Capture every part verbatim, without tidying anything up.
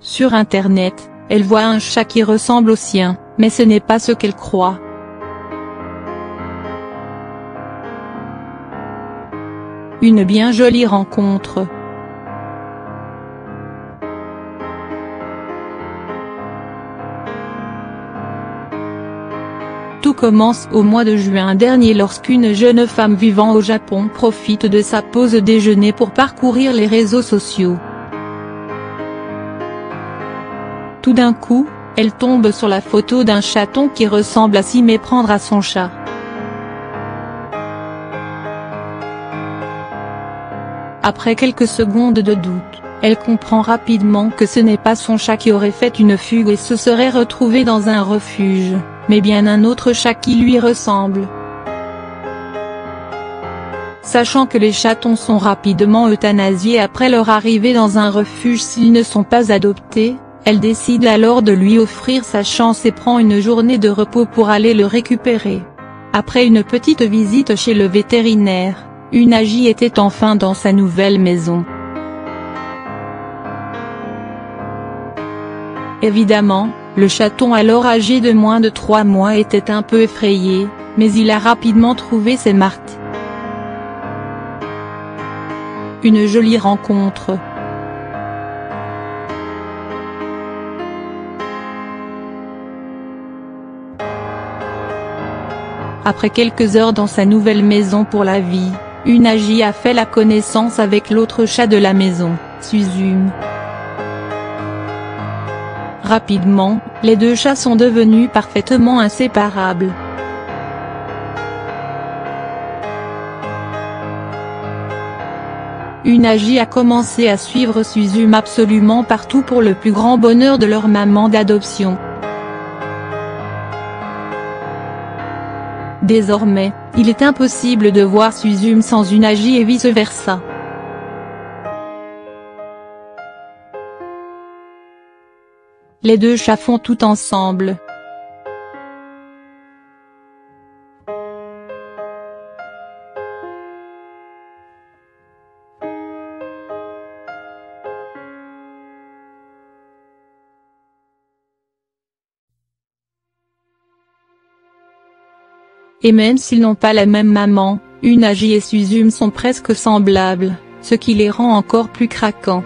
Sur Internet, elle voit un chat qui ressemble au sien, mais ce n'est pas ce qu'elle croit. Une bien jolie rencontre. Tout commence au mois de juin dernier lorsqu'une jeune femme vivant au Japon profite de sa pause déjeuner pour parcourir les réseaux sociaux. Tout d'un coup, elle tombe sur la photo d'un chaton qui ressemble à s'y méprendre à son chat. Après quelques secondes de doute, elle comprend rapidement que ce n'est pas son chat qui aurait fait une fugue et se serait retrouvé dans un refuge, mais bien un autre chat qui lui ressemble. Sachant que les chatons sont rapidement euthanasiés après leur arrivée dans un refuge s'ils ne sont pas adoptés, elle décide alors de lui offrir sa chance et prend une journée de repos pour aller le récupérer. Après une petite visite chez le vétérinaire, Unagi était enfin dans sa nouvelle maison. Évidemment, le chaton alors âgé de moins de trois mois était un peu effrayé, mais il a rapidement trouvé ses marques. Une jolie rencontre. Après quelques heures dans sa nouvelle maison pour la vie, Unagi a fait la connaissance avec l'autre chat de la maison, Suzume. Rapidement, les deux chats sont devenus parfaitement inséparables. Unagi a commencé à suivre Suzume absolument partout pour le plus grand bonheur de leur maman d'adoption. Désormais, il est impossible de voir Suzume sans Unagi et vice-versa. Les deux chats font tout ensemble. Et même s'ils n'ont pas la même maman, Unagi et Suzume sont presque semblables, ce qui les rend encore plus craquants.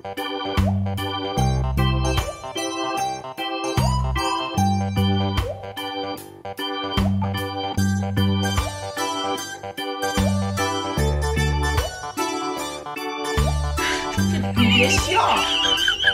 别笑。